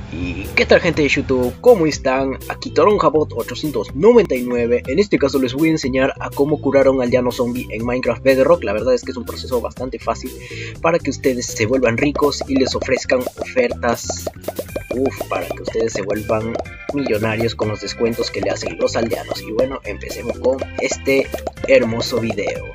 Y qué tal, gente de YouTube, ¿cómo están? Aquí Toronjabot 899. En este caso les voy a enseñar a cómo curar a un aldeano zombie en Minecraft Bedrock. La verdad es que es un proceso bastante fácil para que ustedes se vuelvan ricos y les ofrezcan ofertas para que ustedes se vuelvan millonarios con los descuentos que le hacen los aldeanos. Y bueno, empecemos con este hermoso video.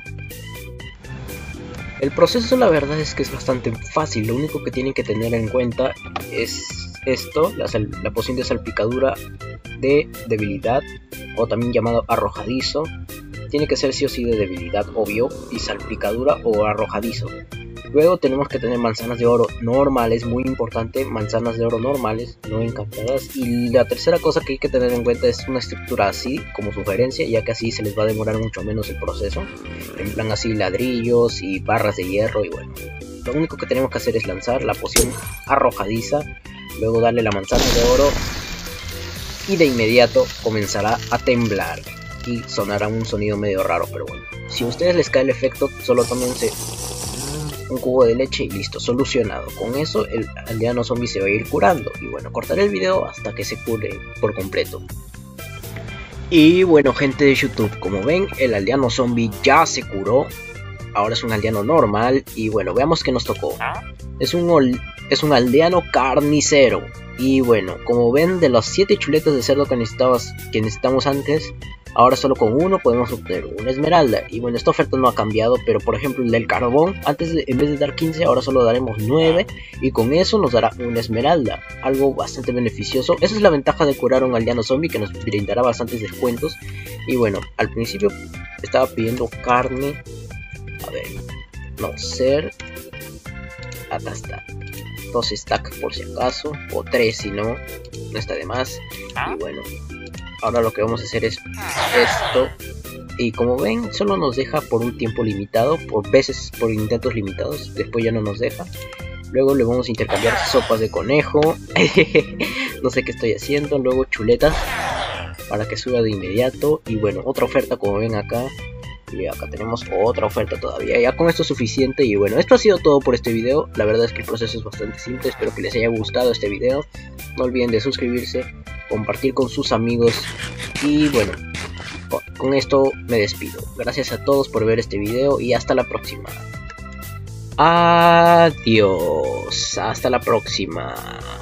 El proceso, la verdad es que es bastante fácil. Lo único que tienen que tener en cuenta es esto, la poción de salpicadura de debilidad, o también llamado arrojadizo. Tiene que ser sí o sí de debilidad, obvio, y salpicadura o arrojadizo. Luego tenemos que tener manzanas de oro normales, muy importante, manzanas de oro normales, no encantadas. Y la tercera cosa que hay que tener en cuenta es una estructura así, como sugerencia, ya que así se les va a demorar mucho menos el proceso. En plan así, ladrillos y barras de hierro. Y bueno, lo único que tenemos que hacer es lanzar la poción arrojadiza, luego darle la manzana de oro y de inmediato comenzará a temblar y sonará un sonido medio raro, pero bueno, si a ustedes les cae el efecto, solo tómense un cubo de leche y listo, solucionado. Con eso el aldeano zombie se va a ir curando. Y bueno, cortaré el video hasta que se cure por completo. Y bueno, gente de YouTube, como ven, el aldeano zombie ya se curó. Ahora es un aldeano normal. Y bueno, veamos qué nos tocó. Es un aldeano carnicero. Y bueno, como ven, de los 7 chuletas de cerdo que necesitamos antes, ahora solo con uno podemos obtener una esmeralda. Y bueno, esta oferta no ha cambiado, pero por ejemplo el del carbón, en vez de dar 15, ahora solo daremos 9. Y con eso nos dará una esmeralda, algo bastante beneficioso. Esa es la ventaja de curar a un aldeano zombie, que nos brindará bastantes descuentos. Y bueno, al principio estaba pidiendo carne. A ver, no ser. Acá está. 2 stacks por si acaso, o 3 si no, no está de más. Y bueno, ahora lo que vamos a hacer es esto. Y como ven, solo nos deja por un tiempo limitado, por intentos limitados. Después ya no nos deja. Luego le vamos a intercambiar sopas de conejo. No sé qué estoy haciendo. Luego chuletas para que suba de inmediato. Y bueno, otra oferta como ven acá. Y acá tenemos otra oferta todavía. Ya con esto es suficiente. Y bueno, esto ha sido todo por este video. La verdad es que el proceso es bastante simple. Espero que les haya gustado este video. No olviden de suscribirse, compartir con sus amigos. Y bueno, con esto me despido. Gracias a todos por ver este video y hasta la próxima. Adiós. Hasta la próxima.